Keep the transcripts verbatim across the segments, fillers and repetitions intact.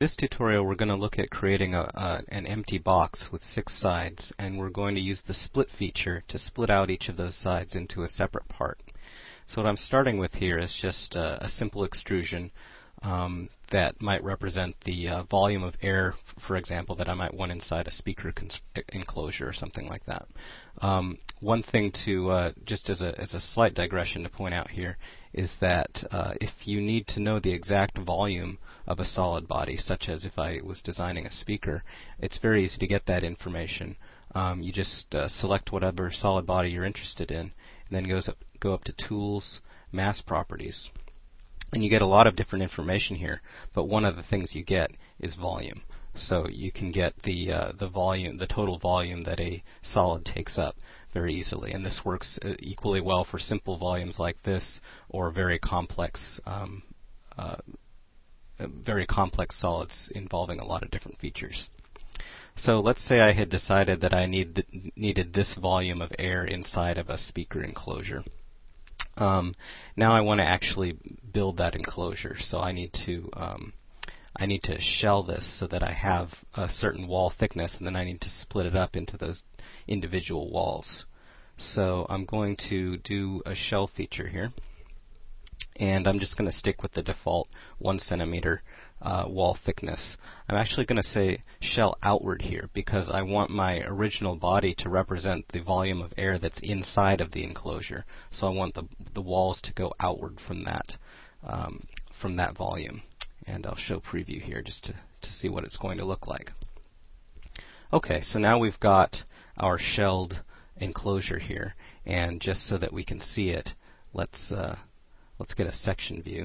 This tutorial we're going to look at creating a, a, an empty box with six sides, and we're going to use the split feature to split out each of those sides into a separate part. So what I'm starting with here is just a, a simple extrusion um, that might represent the uh, volume of air, for example, that I might want inside a speaker enclosure or something like that. Um, one thing to, uh, just as a, as a slight digression to point out here, is that uh, if you need to know the exact volume of a solid body, such as if I was designing a speaker, it's very easy to get that information. Um, you just uh, select whatever solid body you're interested in, and then goes up, go up to Tools, Mass Properties. And you get a lot of different information here, but one of the things you get is volume. So you can get the uh, the volume, the total volume that a solid takes up very easily, and this works uh, equally well for simple volumes like this, or very complex, um, uh, very complex solids involving a lot of different features. So let's say I had decided that I need th needed this volume of air inside of a speaker enclosure. Um, now I want to actually build that enclosure, so I need to um, I need to shell this so that I have a certain wall thickness, and then I need to split it up into those individual walls. So I'm going to do a shell feature here, and I'm just going to stick with the default one centimeter uh, wall thickness. I'm actually going to say shell outward here because I want my original body to represent the volume of air that's inside of the enclosure. So I want the the walls to go outward from that um, from that volume. And I'll show preview here just to, to see what it's going to look like. Okay, so now we've got our shelled enclosure here, and just so that we can see it, let's uh, let's get a section view.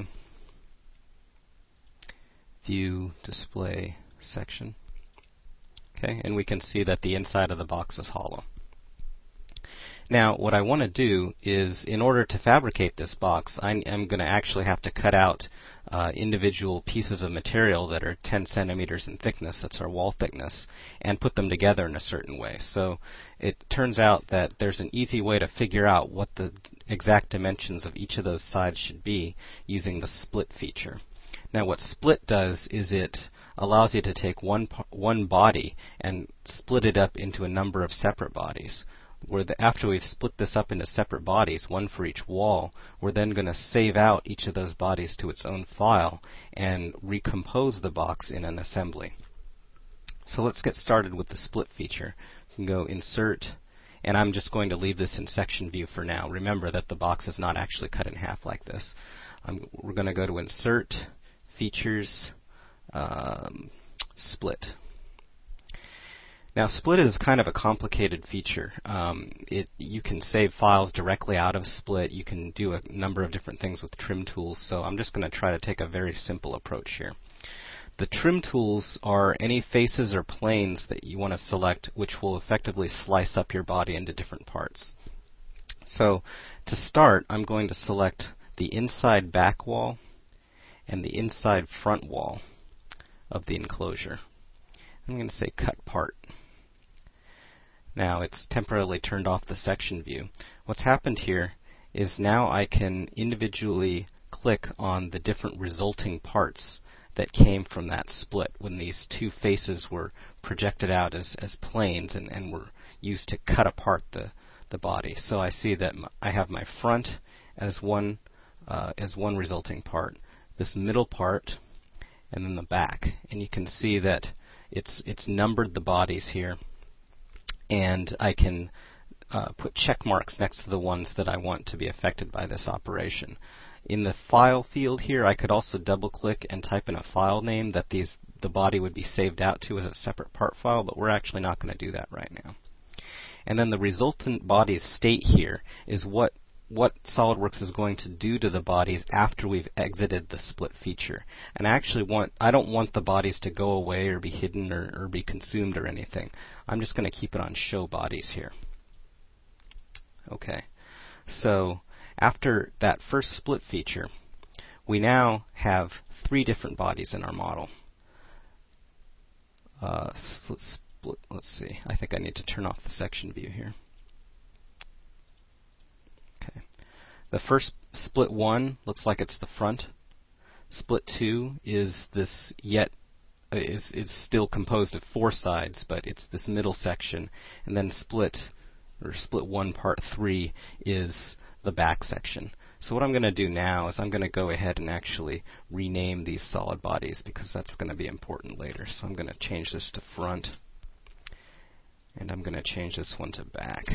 View, display, section. Okay, and we can see that the inside of the box is hollow. Now, what I want to do is, in order to fabricate this box, I'm, I'm going to actually have to cut out uh, individual pieces of material that are ten centimeters in thickness, that's our wall thickness, and put them together in a certain way. So it turns out that there's an easy way to figure out what the exact dimensions of each of those sides should be using the split feature. Now, what split does is it allows you to take one, one body and split it up into a number of separate bodies. Where the, after we've split this up into separate bodies, one for each wall, we're then going to save out each of those bodies to its own file and recompose the box in an assembly. So let's get started with the split feature. You can go Insert, and I'm just going to leave this in section view for now. Remember that the box is not actually cut in half like this. Um, we're going to go to Insert, Features, um, Split. Now, split is kind of a complicated feature. Um, it, you can save files directly out of split. You can do a number of different things with trim tools, so I'm just going to try to take a very simple approach here. The trim tools are any faces or planes that you want to select which will effectively slice up your body into different parts. So to start, I'm going to select the inside back wall and the inside front wall of the enclosure. I'm going to say Cut Part. Now it's temporarily turned off the section view. What's happened here is now I can individually click on the different resulting parts that came from that split when these two faces were projected out as, as planes and, and were used to cut apart the, the body. So I see that I have my front as one, uh, as one resulting part, this middle part, and then the back. And you can see that it's, it's numbered the bodies here, and I can uh, put check marks next to the ones that I want to be affected by this operation. In the file field here, I could also double click and type in a file name that these the body would be saved out to as a separate part file, but we're actually not going to do that right now. And then the resultant body's state here is what what SOLIDWORKS is going to do to the bodies after we've exited the split feature. And I actually want, I don't want the bodies to go away or be hidden or, or be consumed or anything. I'm just going to keep it on Show Bodies here. Okay, so after that first split feature, we now have three different bodies in our model. Uh, so let's, split, let's see, I think I need to turn off the section view here. The first split one looks like it's the front. Split two is this yet is is still composed of four sides, but it's this middle section, and then split or split one part three is the back section. So what I'm going to do now is I'm going to go ahead and actually rename these solid bodies because that's going to be important later. So I'm going to change this to front, and I'm going to change this one to back.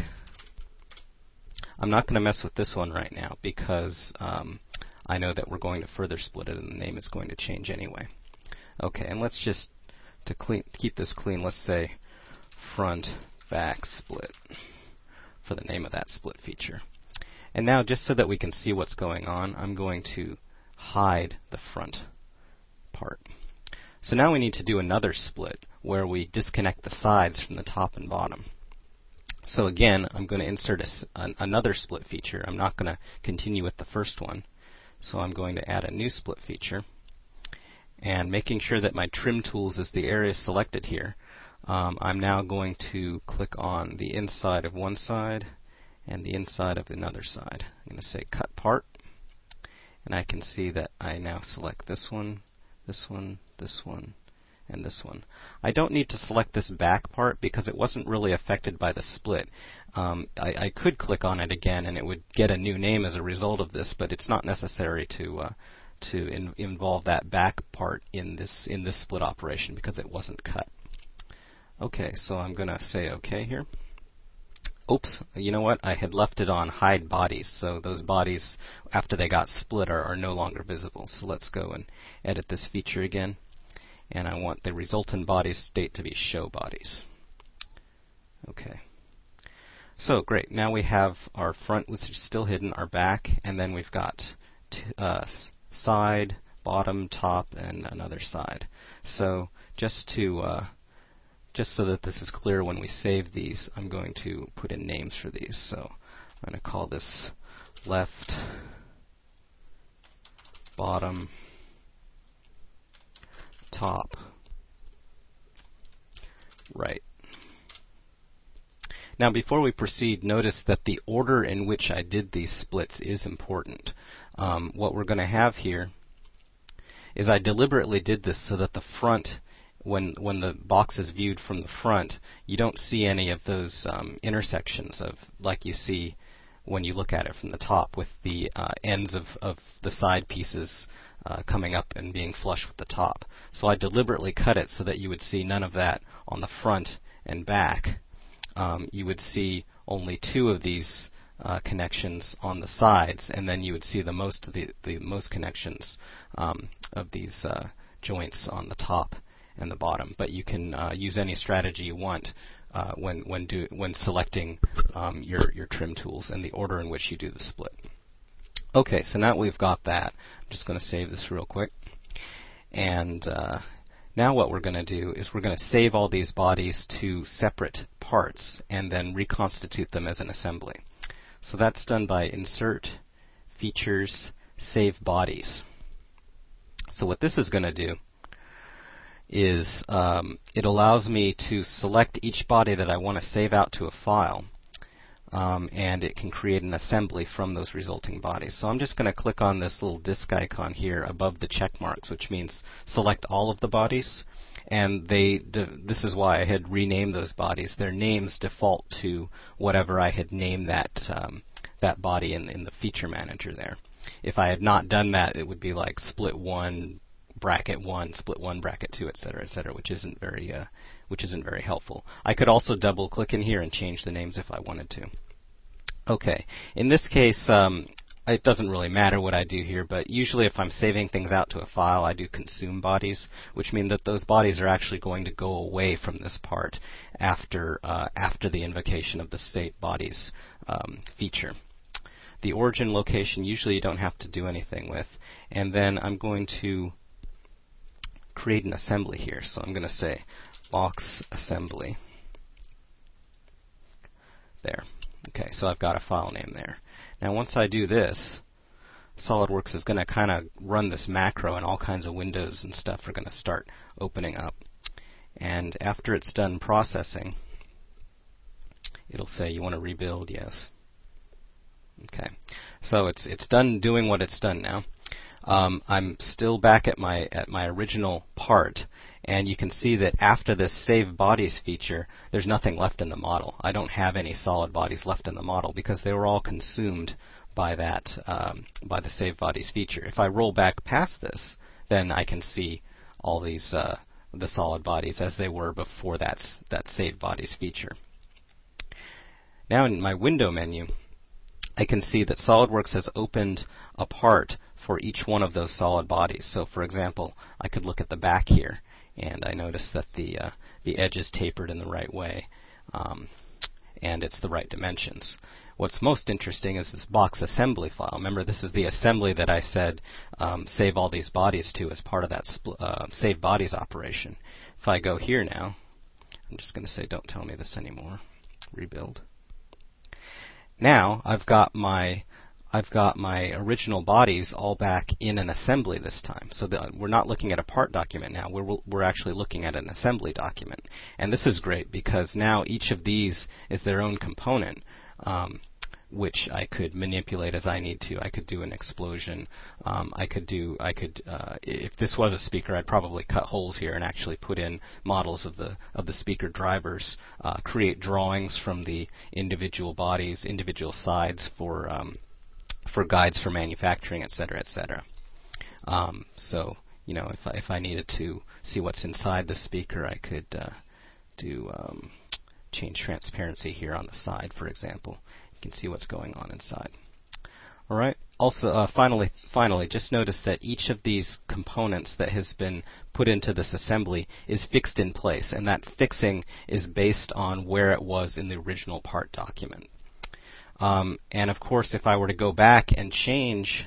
I'm not going to mess with this one right now because um, I know that we're going to further split it and the name is going to change anyway. Okay, and let's just, to clean, keep this clean, let's say front back split for the name of that split feature. And now, just so that we can see what's going on, I'm going to hide the front part. So now we need to do another split where we disconnect the sides from the top and bottom. So again, I'm going to insert a, an, another split feature. I'm not going to continue with the first one. So I'm going to add a new split feature. And making sure that my trim tools is the area selected here, um, I'm now going to click on the inside of one side and the inside of another side. I'm going to say cut part, and I can see that I now select this one, this one, this one, and this one. I don't need to select this back part because it wasn't really affected by the split. Um, I, I could click on it again and it would get a new name as a result of this, but it's not necessary to uh, to in, involve that back part in this in this split operation because it wasn't cut. Okay, so I'm going to say OK here. Oops, you know what? I had left it on hide bodies, so those bodies, after they got split, are, are no longer visible. So let's go and edit this feature again. And I want the resultant body state to be show bodies. Okay. So great. Now we have our front, which is still hidden, our back, and then we've got t uh, side, bottom, top, and another side. So just to uh, just so that this is clear when we save these, I'm going to put in names for these. So I'm going to call this left, bottom, top, right. Now before we proceed, notice that the order in which I did these splits is important. Um, what we're going to have here is I deliberately did this so that the front, when when the box is viewed from the front, you don't see any of those um, intersections of like you see when you look at it from the top, with the uh, ends of, of the side pieces uh, coming up and being flush with the top. So I deliberately cut it so that you would see none of that on the front and back. Um, you would see only two of these uh, connections on the sides, and then you would see the most of the, the most connections um, of these uh, joints on the top and the bottom. But you can uh, use any strategy you want uh, when when do when selecting um, your your trim tools and the order in which you do the split. Okay, so now we've got that. I'm just going to save this real quick, and uh, now what we're going to do is we're going to save all these bodies to separate parts and then reconstitute them as an assembly. So that's done by Insert, Features, Save Bodies. So what this is going to do is um, it allows me to select each body that I want to save out to a file, um, and it can create an assembly from those resulting bodies. So I'm just going to click on this little disk icon here above the check marks, which means select all of the bodies. And they, this is why I had renamed those bodies. Their names default to whatever I had named that um, that body in, in the feature manager there. If I had not done that, it would be like split one, bracket one, split one, bracket two, et cetera, et cetera, which isn't very, uh, which isn't very helpful. I could also double click in here and change the names if I wanted to. Okay, in this case, um, it doesn't really matter what I do here, but usually if I'm saving things out to a file, I do consume bodies, which mean that those bodies are actually going to go away from this part after uh, after the invocation of the state bodies um, feature. The origin location usually you don't have to do anything with, and then I'm going to create an assembly here. So I'm going to say box assembly. There. Okay, so I've got a file name there. Now once I do this, SolidWorks is going to kind of run this macro, and all kinds of windows and stuff are going to start opening up. And after it's done processing, it'll say, you want to rebuild? Yes. Okay, so it's it's done doing what it's done now. Um, I'm still back at my at my original part, And you can see that after this Save Bodies feature, there's nothing left in the model. I don't have any solid bodies left in the model because they were all consumed by that, um, by the Save Bodies feature. If I roll back past this, then I can see all these, uh, the solid bodies as they were before that, that Save Bodies feature. Now in my window menu, I can see that SOLIDWORKS has opened a part for each one of those solid bodies. So for example, I could look at the back here, and I notice that the, uh, the edge is tapered in the right way, um, and it's the right dimensions. What's most interesting is this box assembly file. Remember, this is the assembly that I said um, save all these bodies to as part of that uh, save bodies operation. If I go here now, I'm just going to say don't tell me this anymore. Rebuild. Now I've got my I've got my original bodies all back in an assembly this time. So the, we're not looking at a part document now. We're we're actually looking at an assembly document. And this is great because now each of these is their own component, um, which I could manipulate as I need to. I could do an explosion. Um, I could do. I could. Uh, if this was a speaker, I'd probably cut holes here and actually put in models of the of the speaker drivers. Uh, create drawings from the individual bodies, individual sides for um, for guides for manufacturing, et cetera, et cetera. Um, so you know, if I, if I needed to see what's inside the speaker, I could uh, do um, change transparency here on the side, for example. You can see what's going on inside. All right. Also, uh, finally, finally, just notice that each of these components that has been put into this assembly is fixed in place, and that fixing is based on where it was in the original part document. Um, and of course, if I were to go back and change,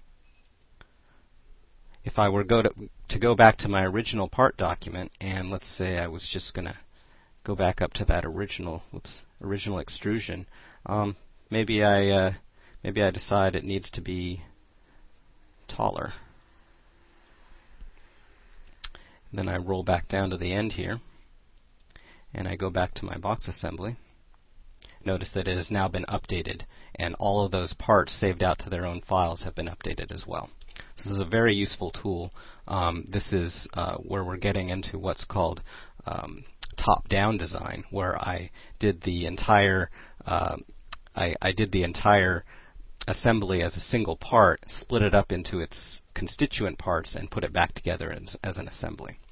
if I were go to, to go back to my original part document, and let's say I was just going to go back up to that original, whoops, original extrusion. Um, maybe I uh, maybe I decide it needs to be taller. And then I roll back down to the end here, and I go back to my box assembly. Notice that it has now been updated, and all of those parts saved out to their own files have been updated as well. So this is a very useful tool. Um, this is uh, where we're getting into what's called um, top-down design, where I did the entire uh, I, I did the entire assembly as a single part, split it up into its constituent parts, and put it back together as, as an assembly.